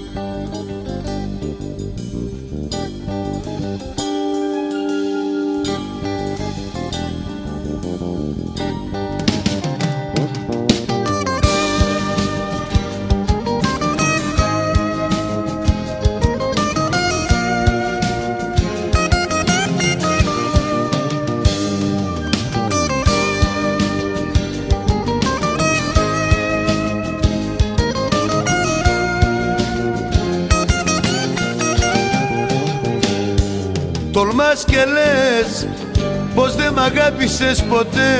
Τολμάς και λες πως δεν μ' αγάπησες ποτέ.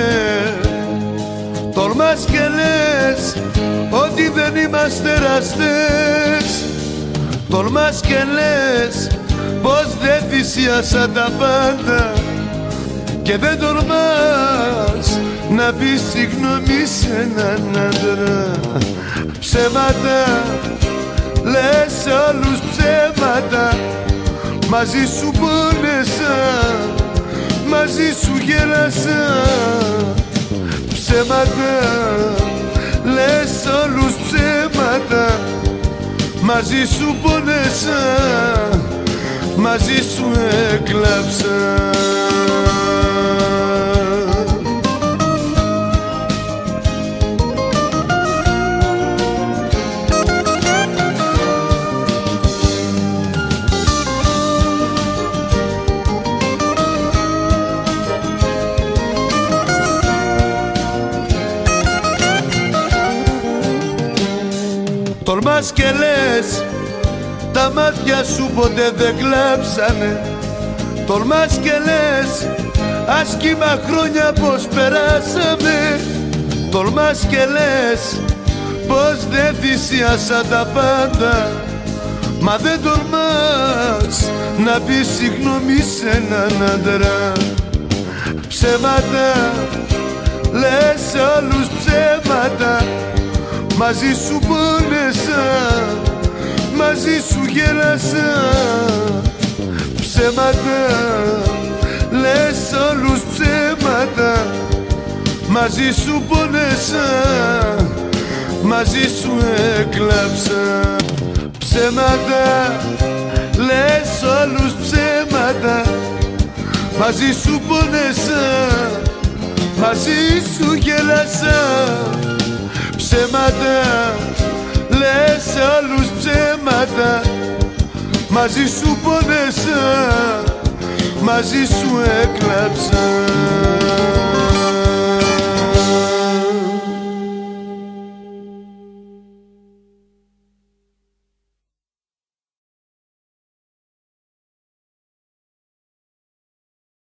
Τολμάς και λες ότι δεν είμαστε εραστές. Τολμάς και λες πως δεν θυσίασα τα πάντα. Και δεν τολμάς να πεις συγγνώμη σε έναν άντρα. Ψέματα λες, όλους ψέματα. Μαζί σου πόνεσα, μαζί σου γέλασα. Ψέματα λες, όλους ψέματα. Μαζί σου πόνεσα, μαζί σου έκλαψα. Τολμάς και λες τα μάτια σου ποτέ δεν κλάψανε. Τολμάς και λες άσχημα χρόνια πως περάσαμε. Τολμάς και λες πως δεν θυσίασα τα πάντα. Μα δεν τολμάς να πεις συγγνώμη σε έναν άντρα. Ψέματα λες, όλους ψέματα. Μαζί σου πόνεσα, μαζί σου γέλασα. Ψέματα λες, όλους ψέματα. Μαζί σου πόνεσα, μαζί σου έκλαψα. Ψέματα λες, όλους ψέματα. Μαζί σου πόνεσα, μαζί σου γέλασα. Ψέματα λες, όλους ψέματα. Μαζί σου πόνεσα, μαζί σου έκλαψα.